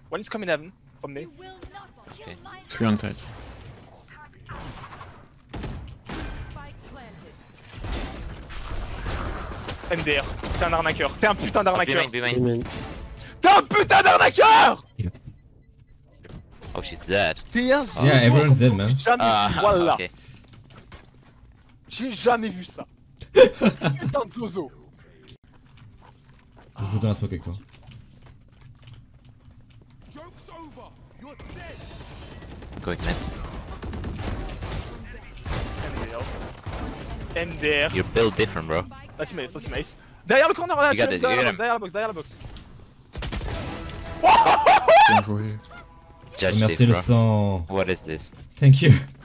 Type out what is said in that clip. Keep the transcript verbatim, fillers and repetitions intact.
One is coming heaven from me. Okay. Three on side. M D R, t'es un arnaqueur, t'es un putain d'arnaqueur. Behind, behind. T'es un putain d'arnaqueur. Oh, she's dead. T'es un zozo. Yeah, everyone's dead, man. J'ai jamais Ah, vu, voilà. okay. J'ai jamais vu ça. Putain de zozo. Je joue dans la smoke avec toi. Going net. M D R. You're built different, bro. Let's mace, let's mace. Derrière le corner, là, You got it, derrière you la got box, him. derrière la box, derrière la box. Bien joué. Judge Merci it, le bro. sang. What is this? Thank you.